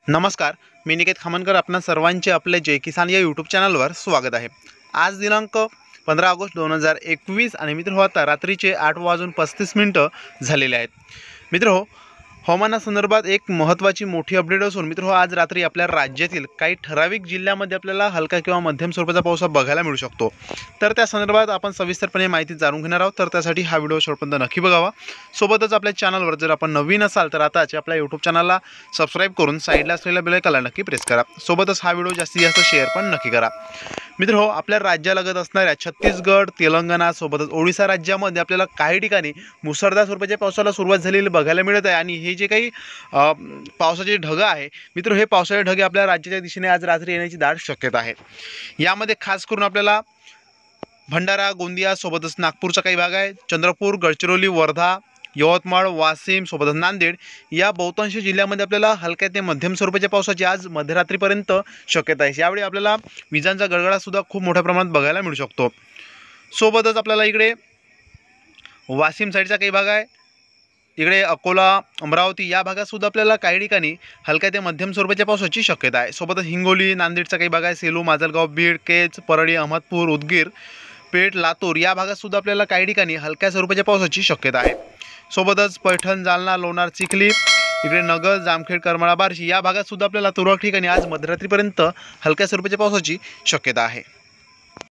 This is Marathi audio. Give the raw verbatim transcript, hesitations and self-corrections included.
नमस्कार, मी निकेत खामनकर. आपणा सर्वांचे आपले जय किसान या यूट्यूब चॅनलवर स्वागत आहे. आज दिनांक पंधरा ऑगस्ट दोन हजार एकवीस आणि मित्र आता रात्रीचे आठ वाजून पस्तीस मिनटं झालेले आहेत. मित्र हवामानासंदर्भात एक महत्त्वाची मोठी अपडेट असून मित्र आज रात्री आपल्या राज्यातील काही ठराविक जिल्ह्यामध्ये आपल्याला हलका किंवा मध्यम स्वरूपाचा पाऊस बघायला मिळू शकतो. तर त्या संदर्भात आपण सविस्तरपणे माहिती जाणून घेणार आहोत. तर त्यासाठी हा व्हिडिओ शेवटपर्यंत नक्की बघावा. सोबतच आपल्या चॅनलवर जर आपण नवीन असाल तर आताच आपल्या यूट्यूब चॅनलला सबस्क्राईब करून साईडला असलेल्या बेल आयकॉनला नक्की प्रेस करा. सोबतच हा व्हिडिओ जास्तीत जास्त शेअर पण नक्की करा. मित्र हो आपल्या राज्यालगत असणाऱ्या छत्तीसगड, तेलंगणा सोबतच ओडिशा राज्यामध्ये आपल्याला काही ठिकाणी मुसळधार स्वरूपाच्या पावसाला सुरुवात झालेली बघायला मिळत आहे. आणि हे जे काही पावसाचे ढग आहे मित्र, हे पावसाचे ढगे आपल्या राज्याच्या दिशेने आज रात्री येण्याची दाट शक्यता आहे. यामध्ये खास करून आपल्याला भंडारा, गोंदिया सोबतच नागपूरचा काही भाग आहे, चंद्रपूर, गडचिरोली, वर्धा, यवतमाळ, वाशिम सोबतच नांदेड या बहुतांश जिल्ह्यामध्ये आपल्याला हलक्या ते मध्यम स्वरूपाच्या पावसाची आज मध्यरात्रीपर्यंत शक्यता आहे. यावेळी आपल्याला विजांचा गडगडाट सुद्धा खूप मोठ्या प्रमाणात बघायला मिळू शकतो. सोबतच आपल्याला इकडे वाशिम साईडचा काही भाग आहे, इकडे अकोला, अमरावती या भागात सुद्धा आपल्याला काही ठिकाणी हलक्या ते मध्यम स्वरूपाच्या पावसाची शक्यता आहे. सोबतच हिंगोली, नांदेडचा काही भाग आहे, सेलू, माजलगाव, बीड, केज, परळी, अहमदपूर, उदगीर, पेठ, लातूर या भागात सुद्धा आपल्याला काही ठिकाणी हलक्या स्वरूपाच्या पावसाची शक्यता आहे. सोबतच पैठण, जालना, लोणार, चिखली, इकडे नगर, जामखेड, करमाळा, बार्शी या भागात सुद्धा आपल्याला तुरळक ठिकाणी आज मध्यरात्रीपर्यंत हलक्या स्वरूपाच्या पावसाची शक्यता आहे.